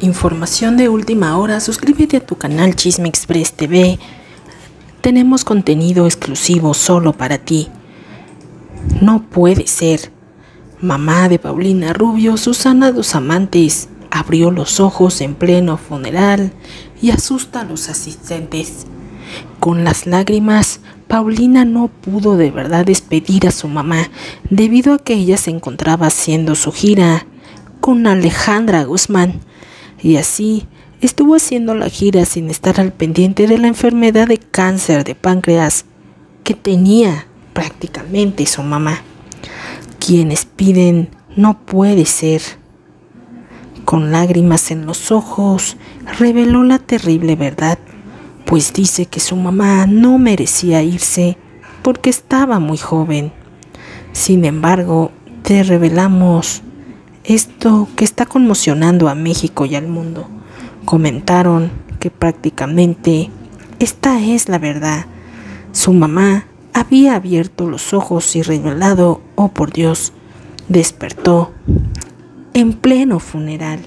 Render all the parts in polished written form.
Información de última hora, suscríbete a tu canal Chisme Express TV. Tenemos contenido exclusivo solo para ti. No puede ser. Mamá de Paulina Rubio, Susana Dos Amantes, abrió los ojos en pleno funeral y asusta a los asistentes. Con las lágrimas, Paulina no pudo de verdad despedir a su mamá debido a que ella se encontraba haciendo su gira con Alejandra Guzmán. Y así estuvo haciendo la gira sin estar al pendiente de la enfermedad de cáncer de páncreas que tenía prácticamente su mamá. Quienes piden no puede ser. Con lágrimas en los ojos, reveló la terrible verdad, pues dice que su mamá no merecía irse porque estaba muy joven. Sin embargo, te revelamos esto que está conmocionando a México y al mundo. Comentaron que prácticamente esta es la verdad. Su mamá había abierto los ojos y revelado, oh por Dios, despertó en pleno funeral.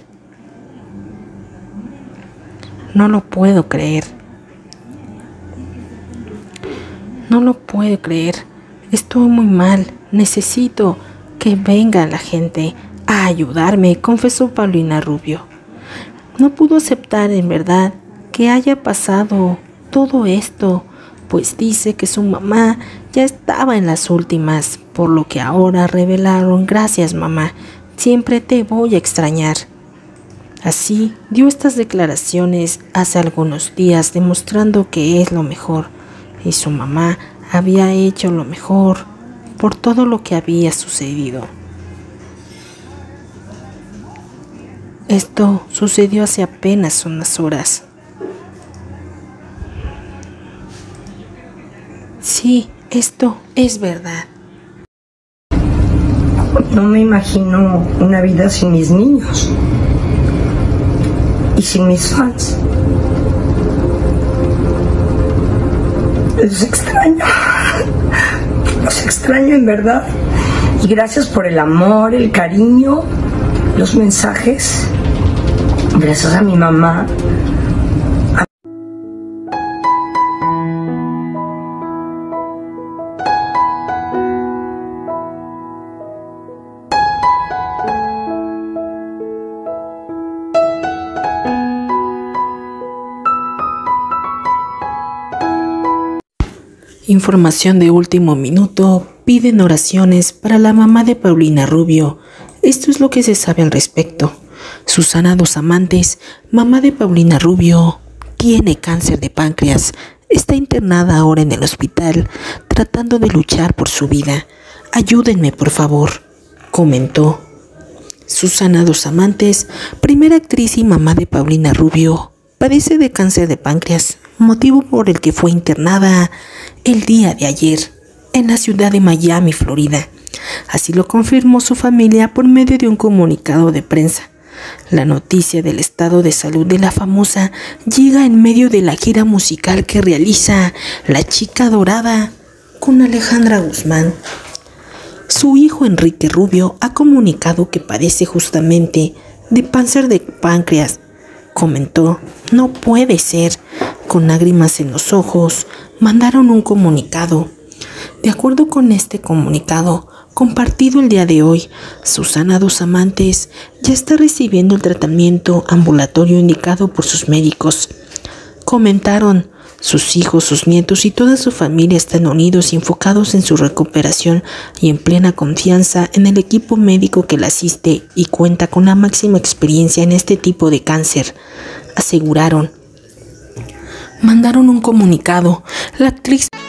No lo puedo creer. No lo puedo creer. Estoy muy mal. Necesito que venga la gente a ayudarme, confesó Paulina Rubio. No pudo aceptar en verdad que haya pasado todo esto, pues dice que su mamá ya estaba en las últimas, por lo que ahora revelaron: gracias mamá, siempre te voy a extrañar. Así dio estas declaraciones hace algunos días, demostrando que es lo mejor y su mamá había hecho lo mejor por todo lo que había sucedido. Esto sucedió hace apenas unas horas. Sí, esto es verdad. No me imagino una vida sin mis niños y sin mis fans. Los extraño en verdad. Y gracias por el amor, el cariño, los mensajes. Gracias a mi mamá. Información de último minuto, piden oraciones para la mamá de Paulina Rubio. Esto es lo que se sabe al respecto. Susana Dos Amantes, mamá de Paulina Rubio, tiene cáncer de páncreas. Está internada ahora en el hospital, tratando de luchar por su vida. Ayúdenme, por favor, comentó. Susana Dos Amantes, primera actriz y mamá de Paulina Rubio, padece de cáncer de páncreas, motivo por el que fue internada el día de ayer en la ciudad de Miami, Florida. Así lo confirmó su familia por medio de un comunicado de prensa. La noticia del estado de salud de la famosa llega en medio de la gira musical que realiza La Chica Dorada con Alejandra Guzmán. Su hijo Enrique Rubio ha comunicado que padece justamente de cáncer de páncreas. Comentó: no puede ser. Con lágrimas en los ojos, mandaron un comunicado. De acuerdo con este comunicado, compartido el día de hoy, Susana Dos Amantes ya está recibiendo el tratamiento ambulatorio indicado por sus médicos. Comentaron: sus hijos, sus nietos y toda su familia están unidos y enfocados en su recuperación y en plena confianza en el equipo médico que la asiste y cuenta con la máxima experiencia en este tipo de cáncer, aseguraron. Mandaron un comunicado. La actriz